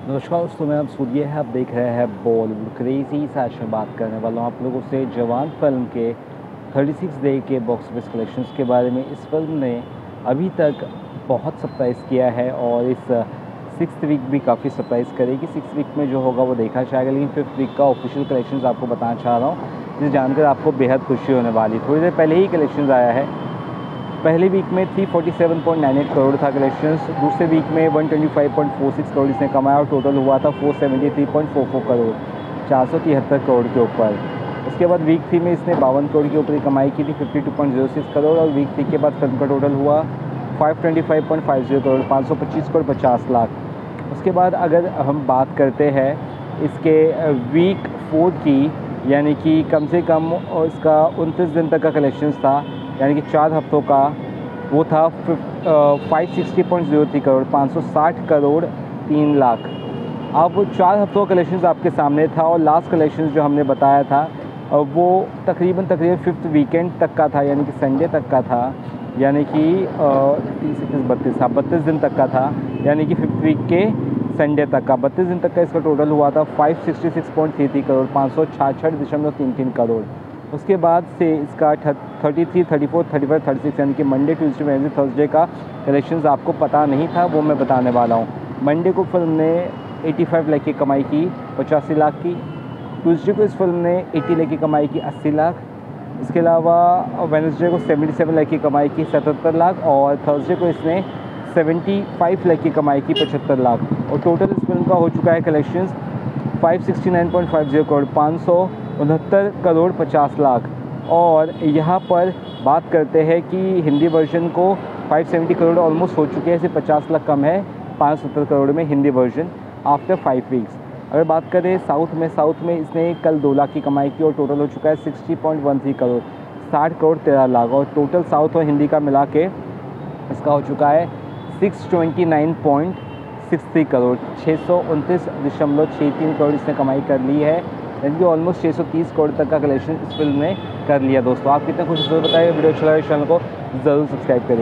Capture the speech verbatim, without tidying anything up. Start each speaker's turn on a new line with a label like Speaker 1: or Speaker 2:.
Speaker 1: नमस्कार दोस्तों, मैं आप सूर्य है। आप देख रहे हैं बॉलीवुड क्रेजी। आज मैं बात करने वाला हूँ आप लोगों से जवान फिल्म के छत्तीस डे के बॉक्स ऑफिस कलेक्शंस के बारे में। इस फिल्म ने अभी तक बहुत सरप्राइज़ किया है और इस सिक्स वीक भी काफ़ी सरप्राइज़ करेगी। सिक्स वीक में जो होगा वो देखा जाएगा, लेकिन फिफ्थ वीक का ऑफिशियल कलेक्शंस आपको बताना चाह रहा हूँ, जिसे जानकर आपको बेहद खुशी होने वाली। थोड़ी देर पहले ही कलेक्शंस आया है। पहले वीक में तीन सौ सैंतालीस पॉइंट नौ आठ करोड़ था कलेक्शंस। दूसरे वीक में एक सौ पच्चीस पॉइंट चार छह करोड़ इसने कमाया और टोटल हुआ था चार सौ तिहत्तर पॉइंट चार चार करोड़, चार सौ तिहत्तर करोड़ के ऊपर। उसके बाद वीक थ्री में इसने बावन करोड़ के ऊपर कमाई की थी, बावन पॉइंट शून्य छह करोड़। और वीक थ्री के बाद फिल्म का टोटल हुआ पाँच सौ पच्चीस पॉइंट पाँच शून्य करोड़, पाँच सौ पच्चीस करोड़ पचास लाख। उसके बाद अगर हम बात करते हैं इसके वीक फोर की, यानी कि कम से कम इसका उनतीस दिन तक का कलेक्शंस था, यानी कि चार हफ्तों का, वो था five sixty point zero three crore, पाँच सौ साठ करोड़ तीन लाख। अब चार हफ्तों का कलेक्शंस आपके सामने था और लास्ट कलेक्शंस जो हमने बताया था वो तकरीबन तकरीबन फिफ्थ वीकेंड तक का था, यानी कि संडे तक का था, यानी कि तीस इक्कीस बत्तीस हाँ बत्तीस दिन तक का था, यानी कि फिफ्थ वीक के संडे तक का बत्तीस दिन तक का इसका टोटल हुआ था पाँच सौ छियासठ पॉइंट तीन तीन करोड़, पाँच सौ छियासठ दशमलव तीन तीन करोड़। उसके बाद से इसका thirty three thirty four thirty five thirty six यानी कि मंडे ट्यूसडे वेडनेसडे थर्सडे का कलेक्शंस आपको पता नहीं था, वो मैं बताने वाला हूँ। मंडे को फिल्म ने पचासी लाख की कमाई की, पचासी लाख की। ट्यूसडे को इस फिल्म ने अस्सी लाख की कमाई की, अस्सी लाख। इसके अलावा वेडनेसडे को सतहत्तर लाख की कमाई की, सतहत्तर लाख। और थर्सडे को इसने पचहत्तर लाख की कमाई की, पचहत्तर लाख। और टोटल इस फिल्म का हो चुका है कलेक्शंस पाँच सौ उनहत्तर पॉइंट पाँच शून्य करोड़, पाँच सौ उनहत्तर करोड़ पचास लाख। और यहाँ पर बात करते हैं कि हिंदी वर्जन को पाँच सौ सत्तर करोड़ ऑलमोस्ट हो चुके हैं, सिर्फ पचास लाख कम है पाँच सौ सत्तर करोड़ में Hindi version after five weeks. अगर बात करें साउथ में, साउथ में इसने कल दो लाख की कमाई की और टोटल हो चुका है साठ पॉइंट एक तीन करोड़, साठ करोड़ तेरह लाख। और टोटल साउथ और हिंदी का मिला के इसका हो चुका है छह सौ उनतीस पॉइंट छह तीन करोड़, छः सौ उनतीस दशमलव छः तीन करोड़ इसने कमाई कर ली है, यानी कि ऑलमोस्ट छः सौ तीस करोड़ तक का कलेक्शन इस फिल्म ने कर लिया। दोस्तों आप कितने खुश हो बताइए। वीडियो अच्छा लगे चैनल को ज़रूर सब्सक्राइब करें।